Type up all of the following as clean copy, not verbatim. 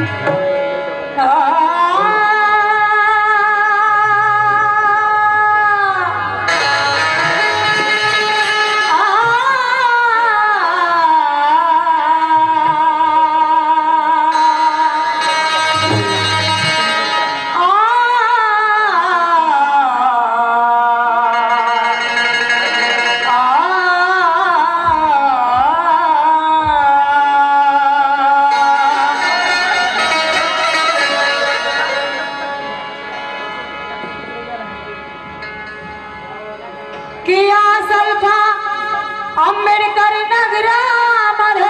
आंबेडकर नगरामध्ये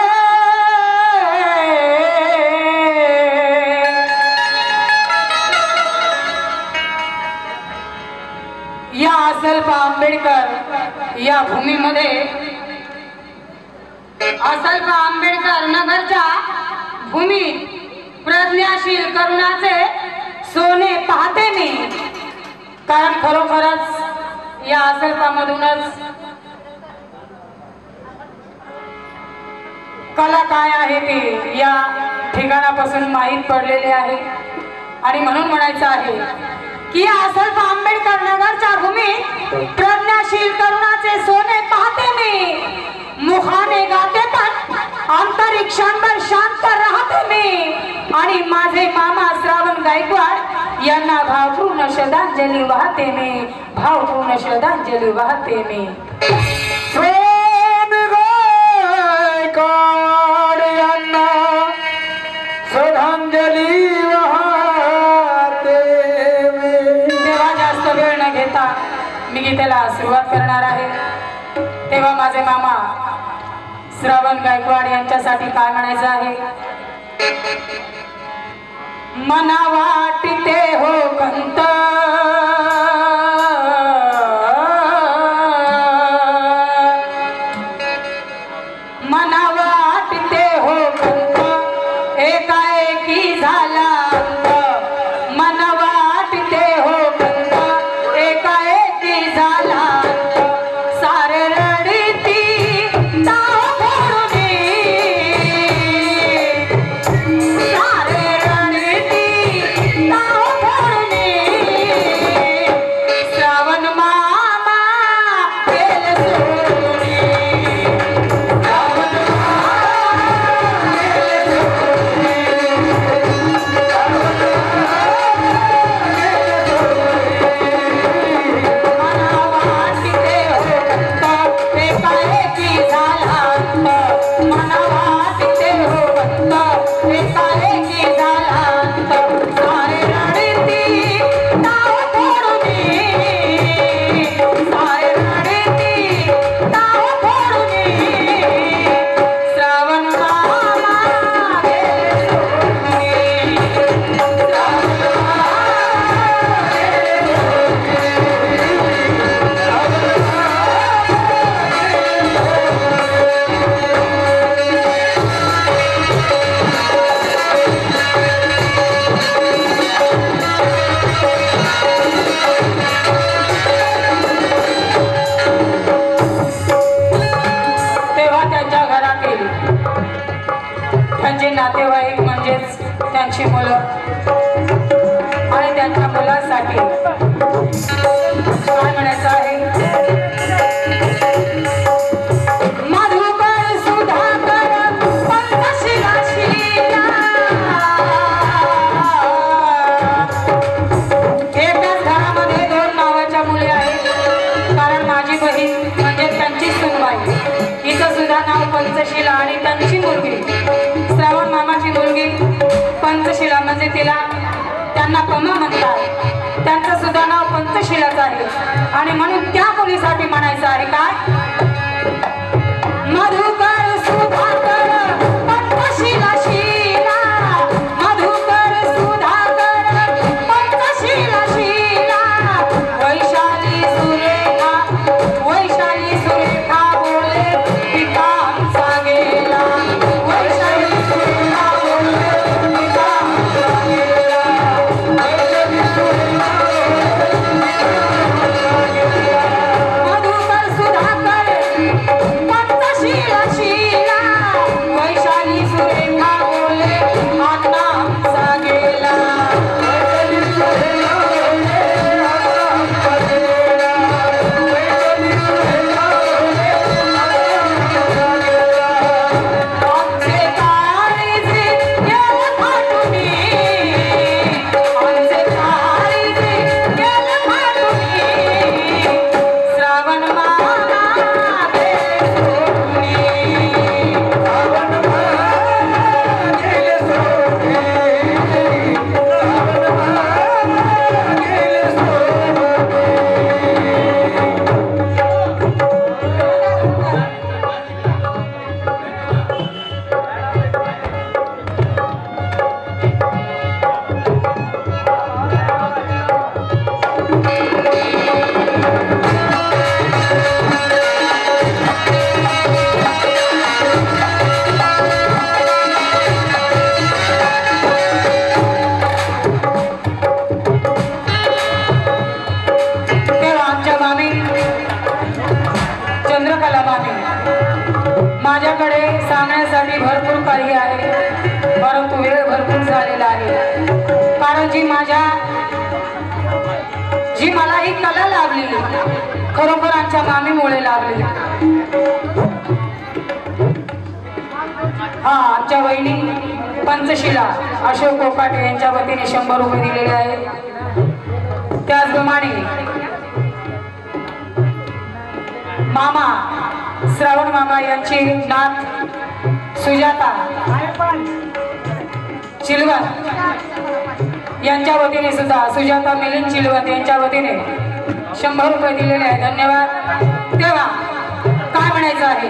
या असल्पा आंबेडकर या भूमीमध्ये असल्पा आंबेडकर नगरच्या भूमीत प्रज्ञाशील करुणाचे सोने पाहते मी। कारण खरोखरच या असल्पामधूनच कला काय आहे ते या ठिकाणापासून माहीत पडलेले आहे। आणि म्हणून म्हणायचं आहे की या असल्पा आंबेडकर नगरच्या भूमीत प्रज्ञाशील करुणाचे सोने पाहते मी। मुखाने गाते पण अंतरिक्षांवर शांत राहते मी। आणि माझे मामा श्रावण गायकवाड यांना भावपूर्ण श्रद्धांजली वाहते मी, भावपूर्ण श्रद्धांजली वाहते मी। श्रद्धांजली वाहते तेव्हा जास्त वेळ न घेता मी गीतेला सुरुवात करणार आहे। तेव्हा माझे मामा श्रावण गायकवाड यांच्यासाठी काय म्हणायचं आहे। मना वाटते हो कंत मना वाटते हो कंत एकाएकी झाला अंत। मन वाटते हो कंत एकाएकी झाला अंत। सारे रडती नाव फोडून सारे रडती नाव फोडून श्रावण मामा गेले सोडून। त्यांचे नातेवाईक म्हणजेच त्यांची मुलं आणि त्यांच्या मुलांसाठी काय म्हणायचं आहे। मधुकर सुधाकर पंतशिला शीला एकाच घरामध्ये दोन नावाच्या मुली आहेत। कारण माझी बहीण म्हणजे त्यांची सुनबाई हिचं सुद्धा नाव पंचशिला आणि त्यांची मुलगी श्रावण मामाची मुलगी पंचशिला म्हणजे तिला त्यांना पमा म्हणतात। त्यांचं सुद्धा नाव पंचशिलाच आहे। आणि म्हणून त्या मुलीसाठी म्हणायचं आहे काय। मधुकर सुधाकर पंचशिला शीला मधुकर सुधाकर पंचशिला शीला वैशाली सुरेखा बोले पिता आमचा गेला। वैशाली सुरेखा बोले पिता आमचा गेला। मधुकर सुधाकर जी मला ही कला लाभली खरोखर आमच्या मामीमुळे लाभली. हा आमच्या वहिनी पंचशिला अशोक कोकाटे यांच्या वतीने 100 रुपये दिलेले आहेत. त्याचप्रमाणे मामा श्रावण मामा यांची नात सुजाता चिलवत यांच्या वतीने सुद्धा सुजाता मिलिंद चिलवत यांच्या वतीने 100 रुपये दिलेले आहेत. धन्यवाद. तेव्हा काय म्हणायचं आहे,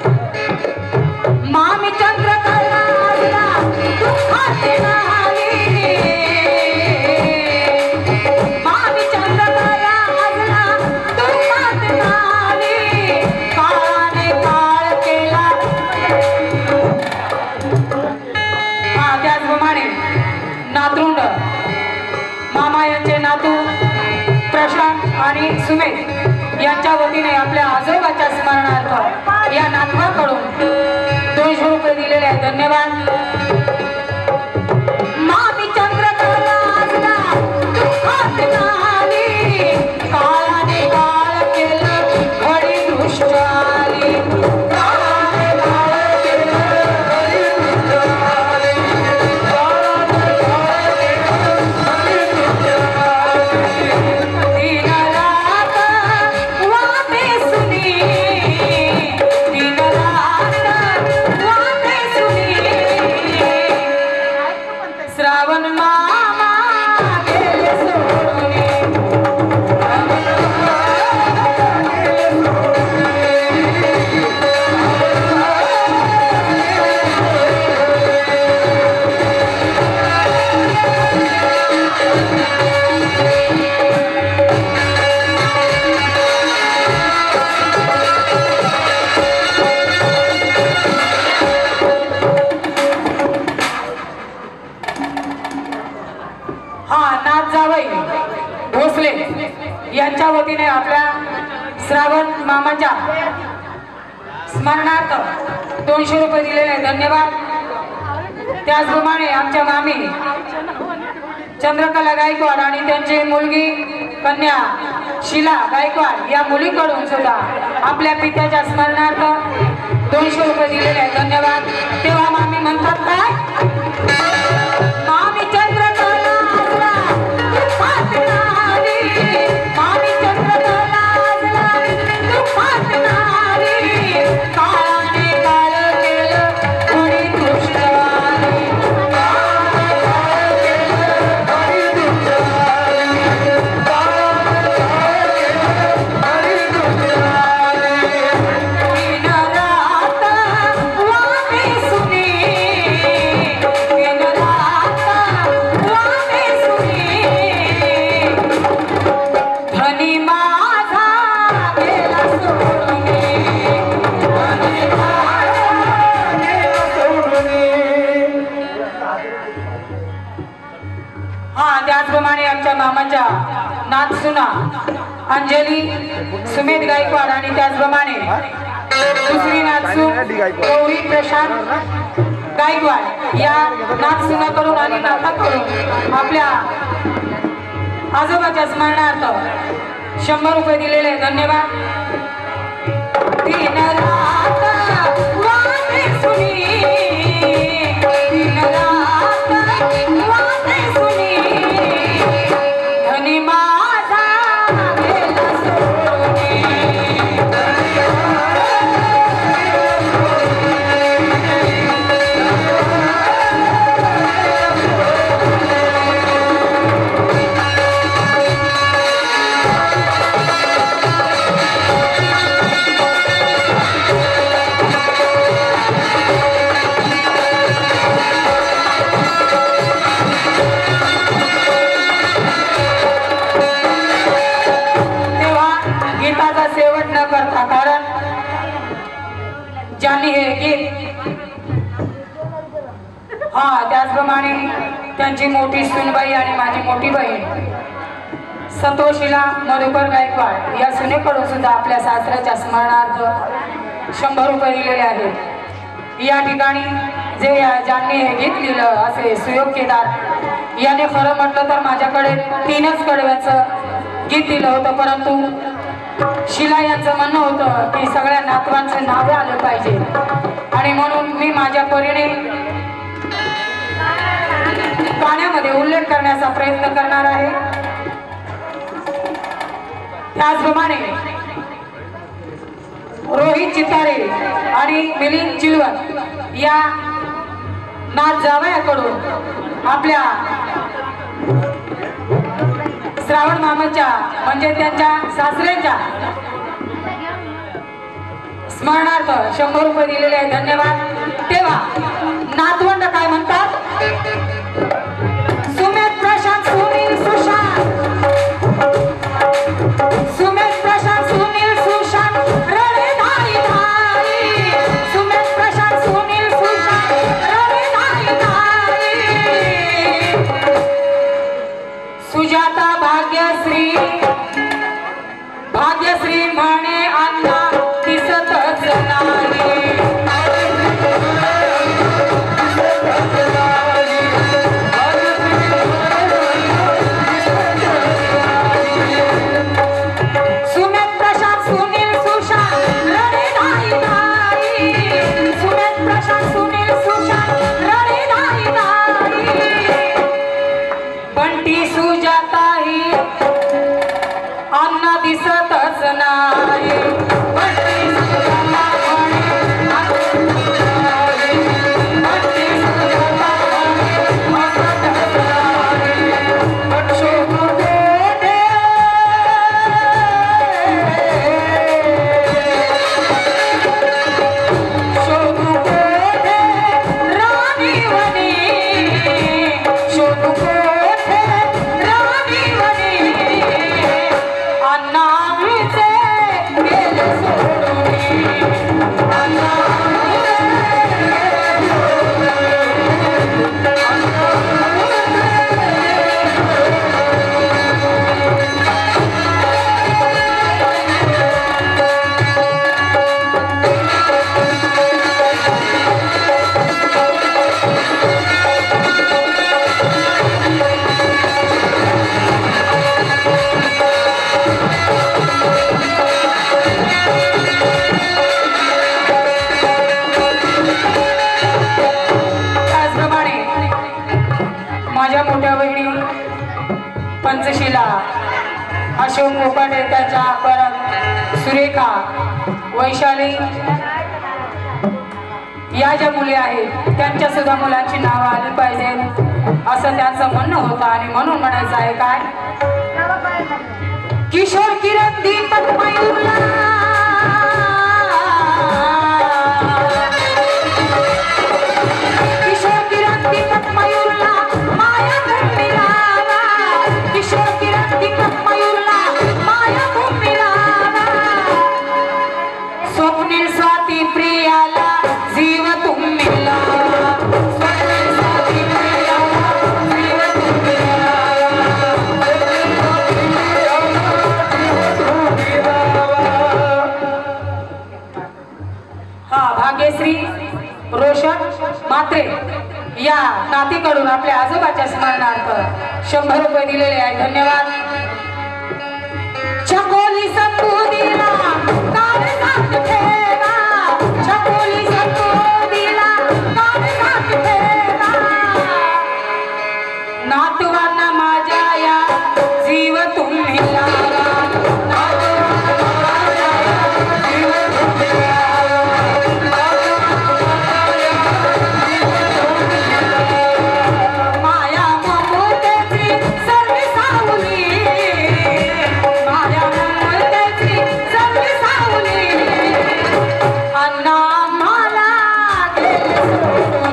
मामी चंद्रकला दुःखात नाली, मामी चंद्रकला दुःखात नाली, काळाने काळ केला. हा त्याचप्रमाणे नातरुंड मामा यांचे नातू प्रशांत आणि सुमेध यांच्या वतीने आपल्या आजोबाच्या स्मरणार्थ या नातवाकडून 200 रुपये दिलेले आहेत. धन्यवाद. मामी चंद्रकला दुःखात नाली, काळाने काळ केलं घडी दृष्ट आली, काळाने काळ केलं घडी दृष्ट आली, काळाने काळ केलं घडी दृष्ट आली. दिन रात वाटे सुनी, दिन रात वाटे सुनी, श्रावण मामा गेले सोडून, श्रावण मामा गेले नाथ जावई भोसले यांच्या वतीने आपल्या श्रावण मामाच्या स्मरणार्थ 200 रुपये दिलेले आहेत. धन्यवाद. त्याचप्रमाणे आमच्या मामी चंद्रकला गायकवाड आणि त्यांची मुलगी कन्या शिला गायकवाड या मुलीकडून सुद्धा आपल्या पित्याच्या स्मरणार्थ 200 रुपये दिलेले आहेत. धन्यवाद. तेव्हा मामी म्हणतात काय, मामी चंद्रकला दुःखात नाली, मामी चंद्रकला दुःखात नाली, काळाने काळ केलं घडी दृष्ट आली, काळाने काळ केलं घडी दृष्ट आली, काळाने काळ केलं घडी दृष्ट आली. दिन रात वाटे सुनी, दिन रात वाटे सुनी, धनी माझा गेला सोडून, धनी माझा गेला सोडून. हा त्याचप्रमाणे आमच्या मामाच्या नातसुना अंजली सुमेध गायकवाड आणि त्याचप्रमाणे दुसरी नातसून गौरी प्रशांत गायकवाड या नातसुनाकडून आणि नाताकडून आपल्या आजोबाच्या स्मरणार्थ 100 रुपये दिलेले आहेत. धन्यवाद. दिन रात वाटे सुनी, दिन रात वाटे सुनी, धनी माझा गेला सोडून, गीताचा शेवट न करता, कारण ज्यांनी हे गीत हा त्याचप्रमाणे त्यांची मोठी सुनबाई आणि माझी मोठी बहीण संतोषीला मधुकर गायकवाड या सुनेकडून सुद्धा आपल्या सासऱ्याच्या स्मरणार्थ 100 रुपये दिलेले आहेत. या ठिकाणी जे ज्यांनी हे गीत लिहिलं असे सुयोग्यदार याने खरं म्हटलं तर माझ्याकडे 3च कडव्याचं गीत दिलं होतं, परंतु शिला यांचं म्हणणं होतं की सगळ्या नातवांचे नावे आले पाहिजे आणि म्हणून मी माझ्या परीने गाण्यामध्ये उल्लेख करण्याचा प्रयत्न करणार आहे। त्याचप्रमाणे रोहित चितारे आणि मिलिंद चिलवत या नाथ जावयाकडून आपल्या श्रावण मामाच्या म्हणजे त्यांच्या सासऱ्यांच्या स्मरणार्थ 100 रुपये दिलेले आहे, धन्यवाद। तेव्हा नातवंड काय म्हणतात? सुमित प्रशांत सुनील सुशांत, सुमित प्रशांत सुनील सुशांत रडे धाई धाई, सुमित प्रशांत सुनील सुशांत रडे धाई धाई, सुजाता भाग्यश्री, भाग्यश्री म्हणे अण्णा दिसतच नाही, सुमित प्रशांत सुनील सुशांत रडे धाई धाई, सुमित प्रशांत सुनील सुशांत रडे धाई धाई, बंटी सुजाता ही अण्णा दिसतच नाही, बंटी सुजाता म्हणे अण्णा दिसतच नाही, बंटी सुजाता म्हणे दिसतच नाही, शोधू कोठे, शोधू कोठे राणीवनी, शोधू कोठे राणीवनी, अण्णा आमचे गेले सोडून, अण्णा त्याचप्रमाणे माझ्या मोठ्या बहिणी पंचशिला अशोक मोकाटे, त्याच्या परत सुरेखा, वैशाली या ज्या मुली आहेत त्यांच्या सुद्धा मुलांची नावं आली पाहिजेत असं त्यांचं म्हणणं होतं आणि म्हणून म्हणायचं आहे काय? किशोर किरण दीपक मयूरला, किशोर किरण दीपक मयूरला माया भूमी लावा, किशोर किरण दीपक मयूरला माया भूमी लावा, स्वप्नील स्वाती प्रियाला जीव तुम्ही लावा, स्वप्नील स्वाती प्रियाला जीव तुम्ही हा भाग्यश्री रोशन मात्रे या नातीकडून आपल्या आजोबाच्या स्मरणार्थ 100 रुपये दिलेले आहे, धन्यवाद। चकोली संबुदीला काळजात ठेवा, चकोली संबुदीला काळजात ठेवा, नातवांना माझ्या या जीव तुम्ही लावा, माया ममतेची सर्वी सावली, माया ममतेची सर्वी सावली, अण्णा मला गेले सोडून,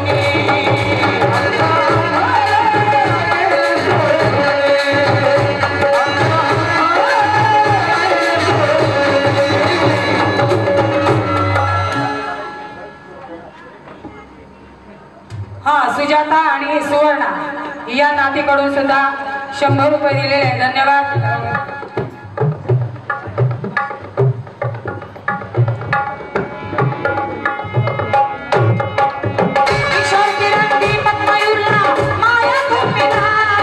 हा सुजाता आणि सुवर्णा या नातीकडून सुद्धा 100 रुपये दिलेले आहे, धन्यवाद। किशोर किरण दीपक मयूरला माया भूमी लावा,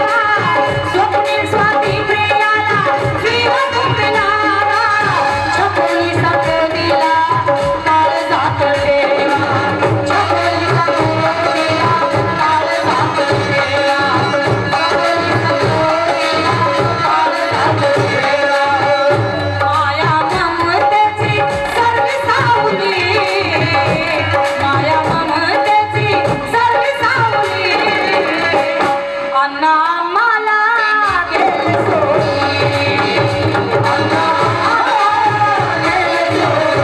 अण्णा आम्हाला गेले सोडून, अण्णा आम्हाला गेले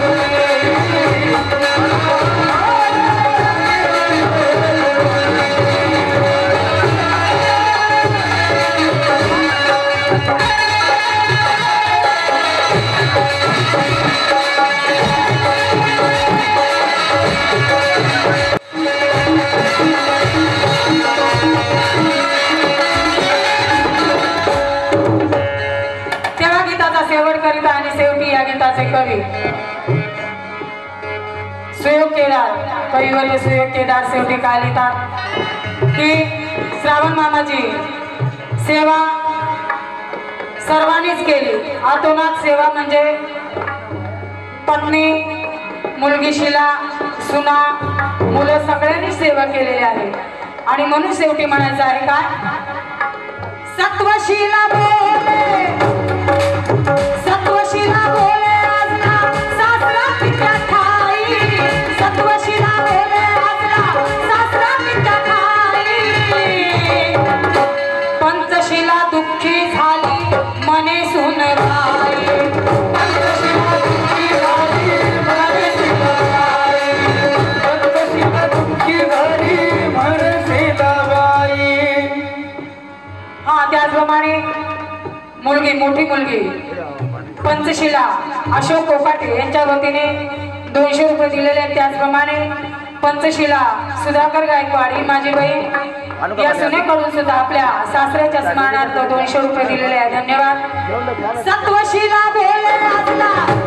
तेव्हा गीताचा शेवट करीता आणि शेवटी या गीताचे कवी सुयोग केदार, कविवर्य सुयोग केदार शेवटी काय लिहितात की श्रावण मामाची सेवा सर्वांनीच केली. आतोनात सेवा म्हणजे पत्नी, मुलगी शिला, सुना, मुलं सगळ्यांनी सेवा केलेली आहे. आणि म्हणून शेवटी म्हणायचं आहे काय, सत्वशिला बोले, सत्वशिला बोले आजला सासरा पित्या खाई, सत्वशिला बोले आजला सासरा पित्या खाई, पंचशिला दुःखी झाली मने सुन राई, पंचशिला दुःखी झाली मने सुन राई, पंचशिला दुःखी झाली म्हणे सीताबाई. हा त्याचप्रमाणे मुलगी, मोठी मुलगी पंचशिला अशोक कोकाटे यांच्या वतीने 200 रुपये दिलेले आहेत. त्याचप्रमाणे पंचशिला सुधाकर गायकवाड ही माझी बहीण या सुनेकडून सुद्धा आपल्या सासऱ्याच्या स्मरणार्थ 200 रुपये दिलेले आहेत. धन्यवाद. सत्वशिला बोले आजला